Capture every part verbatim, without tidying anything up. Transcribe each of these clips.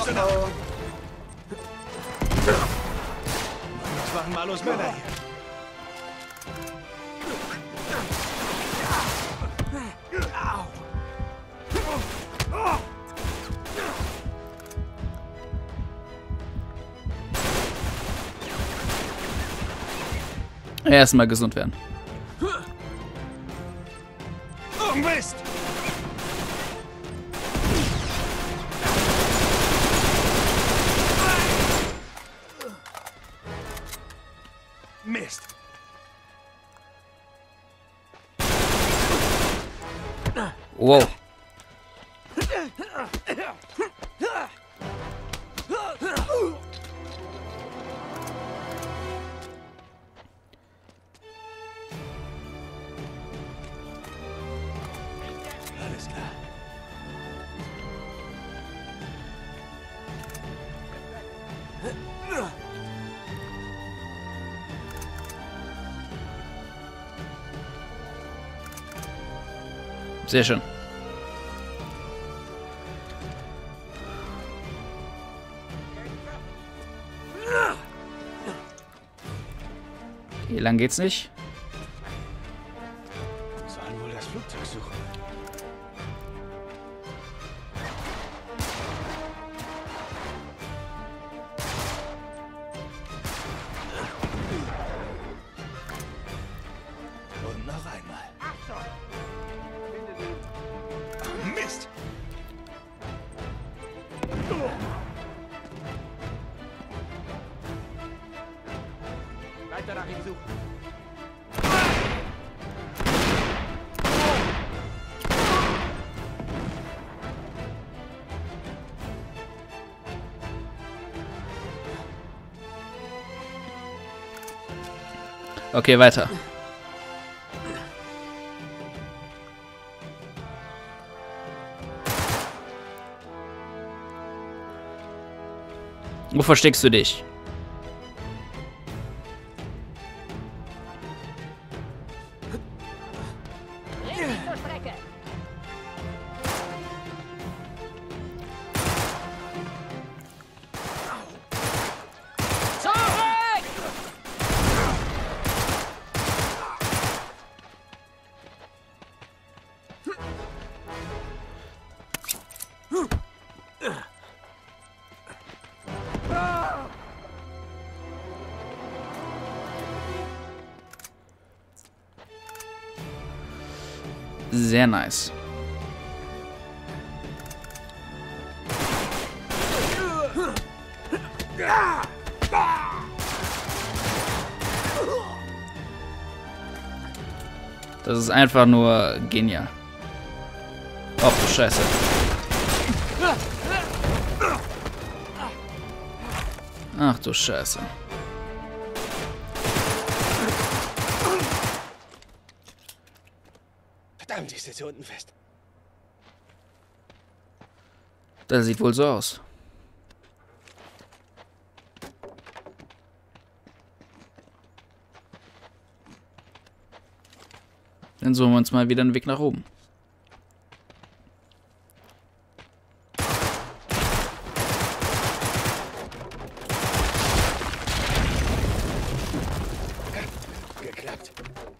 Oh. Das waren Malos Männer hier. Erstmal gesund werden. Oh Mist! Mist! Wow. Alles klar. Sehr schön. Hier lang geht's nicht. Sollen wohl das Flugzeug suchen. Und noch einmal. Mist! Weiter nach ihm suchen. Okay, weiter. Wo versteckst du dich? Sehr nice. Das ist einfach nur genial. Oh, du Scheiße. Ach du Scheiße. Verdammt, ich sitze unten fest. Das sieht wohl so aus. Dann suchen wir uns mal wieder einen Weg nach oben. Geklappt.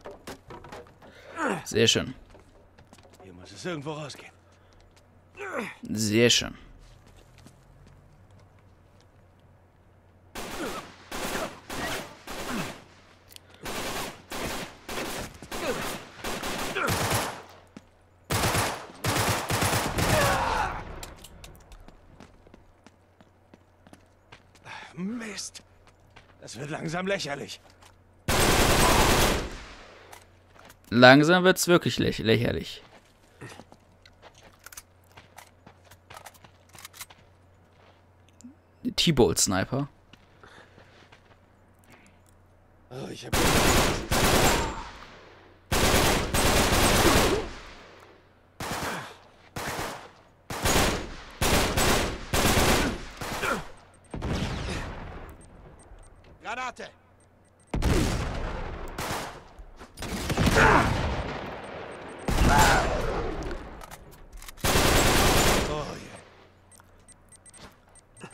Sehr schön. Hier muss es irgendwo rausgehen. Sehr schön. Mist. Das wird langsam lächerlich. Langsam wird's wirklich lä lächerlich. T-Bolt Sniper. Oh, ich hab... Granate! Oh je.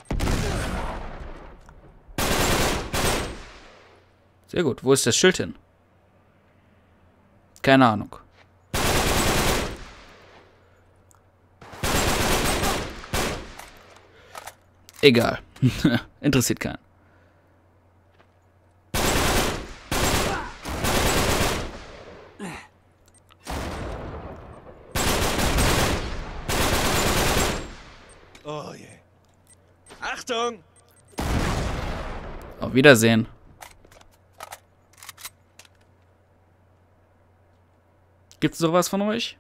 Sehr gut. Wo ist das Schild hin? Keine Ahnung. Egal. Interessiert keinen. Oh je. Achtung! Auf Wiedersehen. Gibt's sowas von euch?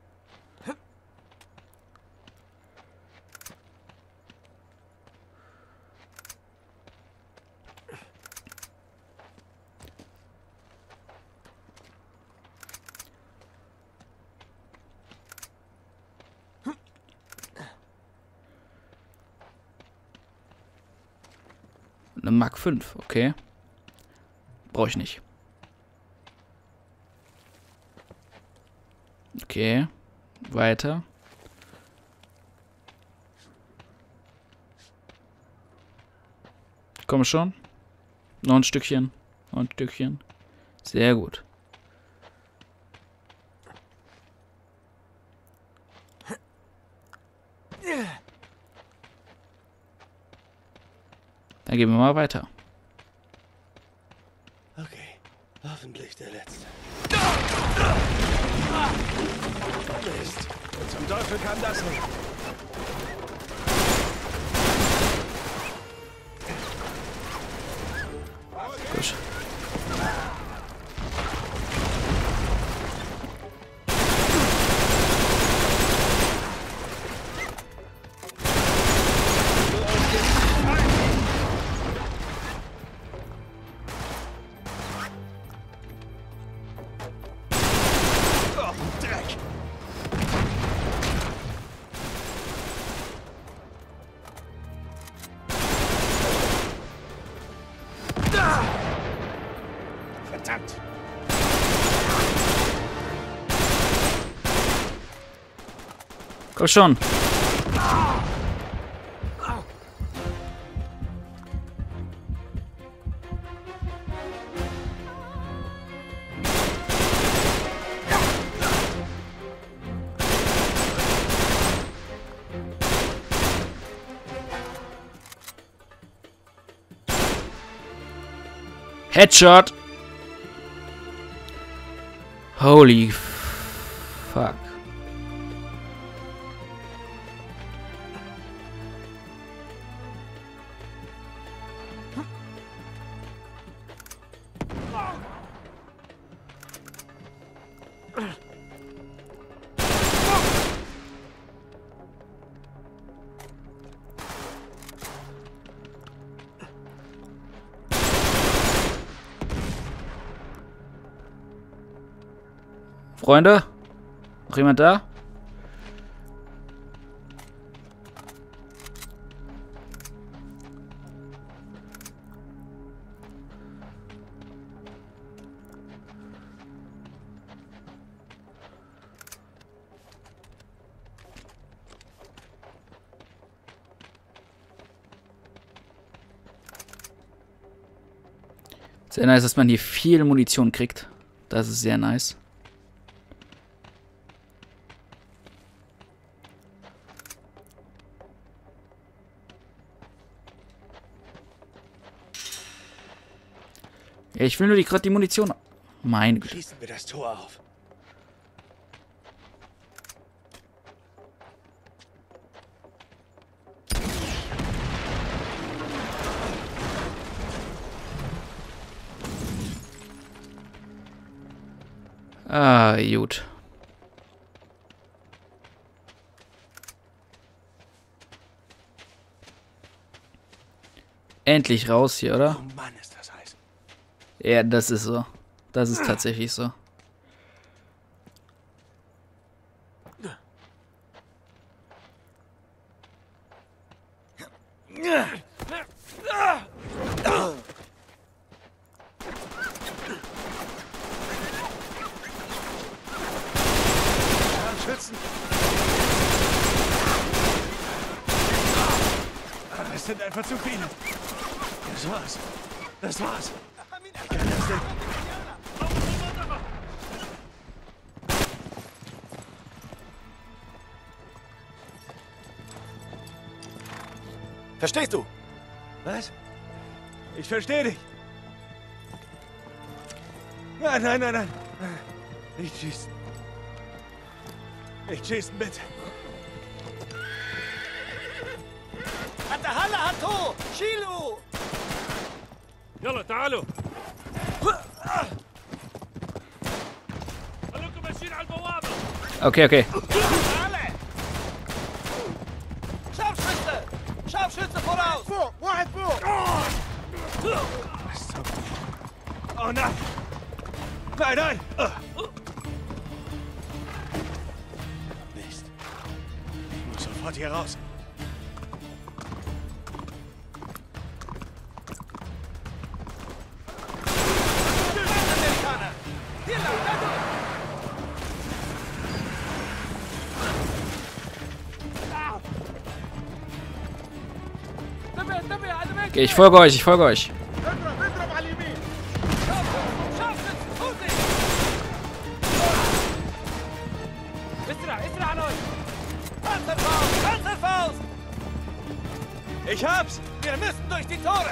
Eine Mark fünf, okay. Brauche ich nicht. Okay. Weiter. Komm schon. Noch ein Stückchen. Noch ein Stückchen. Sehr gut. Dann gehen wir mal weiter. Okay, hoffentlich der letzte. Mist. Zum Teufel kam das nicht. Gut. Verdammt! Komm schon. Headshot. Holy fuck. Freunde? Noch jemand da? Sehr nice, dass man hier viel Munition kriegt. Das ist sehr nice. Ja, ich will nur die gerade die Munition. Meine Güte. Schließen wir das Tor auf. Ah, gut. Endlich raus hier, oder? Oh Mann, ist das heiß. Ja, das ist so. Das ist tatsächlich so. Schützen! Es sind einfach zu viele. Das war's. Das war's. Ich kann das denn? Verstehst du? Was? Ich verstehe dich. Nein, nein, nein, nein. Nicht schießen. Nicht schießen, bitte. Atahala Hato! Shilu! يلا تعالوا خلوكم ماشيين على البوابة. Okay, okay. Alle! Scharfschütze! Scharfschütze voraus! Vor! Wahrheit vor! Oh nein! Nein, nein! Mist. Ich muss sofort hier raus. Amerikaner! Hier lang, da durch! Okay, ich folge euch, ich folge euch. Scharfschützen, Vorsicht! اسرع اسرع على euch! Panzerfaust! Panzerfaust! Ich hab's! Wir müssen durch die Tore!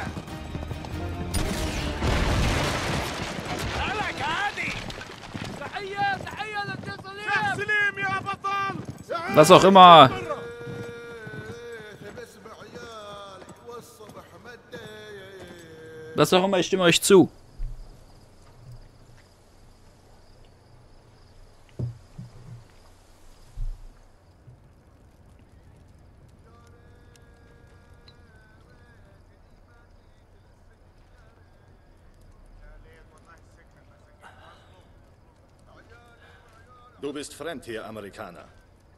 Alla Gadi! تحية تحية للتصليب! Selim, ja, Batan! Was auch immer. Was auch immer, ich stimme euch zu. Du bist fremd hier, Amerikaner.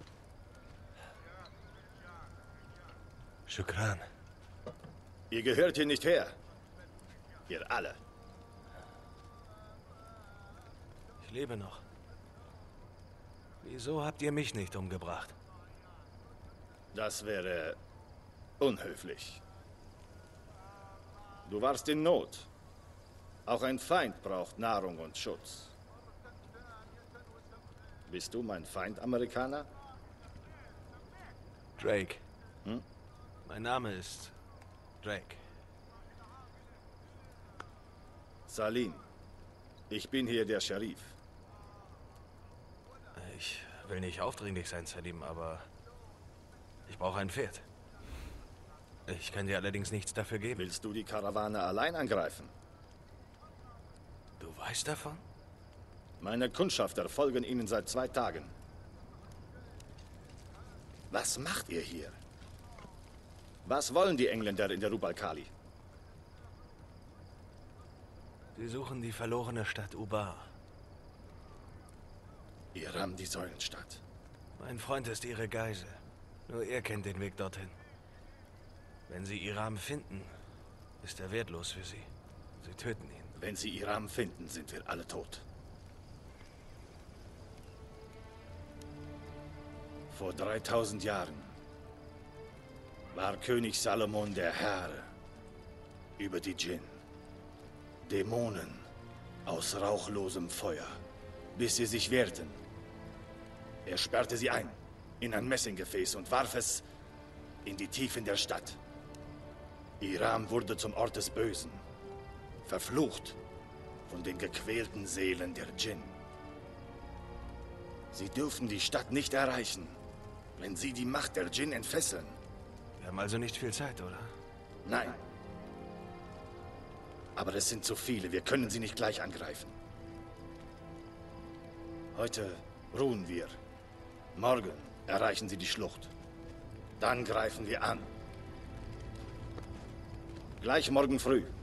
Shukran. Ihr gehört hier nicht her. Ihr alle. Ich lebe noch. Wieso habt ihr mich nicht umgebracht? Das wäre unhöflich. Du warst in Not. Auch ein Feind braucht Nahrung und Schutz. Bist du mein Feind, Amerikaner? Drake. Hm? Mein Name ist Drake. Salim. Ich bin hier der Sheriff. Ich will nicht aufdringlich sein, Salim, aber ich brauche ein Pferd. Ich kann dir allerdings nichts dafür geben. Willst du die Karawane allein angreifen? Du weißt davon? Meine Kundschafter folgen Ihnen seit zwei Tagen. Was macht ihr hier? Was wollen die Engländer in der Rub al-Khali? Sie suchen die verlorene Stadt Ubar. Iram, die Säulenstadt. Mein Freund ist ihre Geisel. Nur er kennt den Weg dorthin. Wenn sie Iram finden, ist er wertlos für sie. Sie töten ihn. Wenn sie Iram finden, sind wir alle tot. Vor dreitausend Jahren war König Salomon der Herr über die Djinn. Dämonen aus rauchlosem Feuer, bis sie sich wehrten. Er sperrte sie ein in ein Messinggefäß und warf es in die Tiefen der Stadt. Iram wurde zum Ort des Bösen, verflucht von den gequälten Seelen der Djinn. Sie dürfen die Stadt nicht erreichen, wenn sie die Macht der Djinn entfesseln. Wir haben also nicht viel Zeit, oder? Nein. Aber es sind zu viele, wir können sie nicht gleich angreifen. Heute ruhen wir. Morgen erreichen sie die Schlucht. Dann greifen wir an. Gleich morgen früh.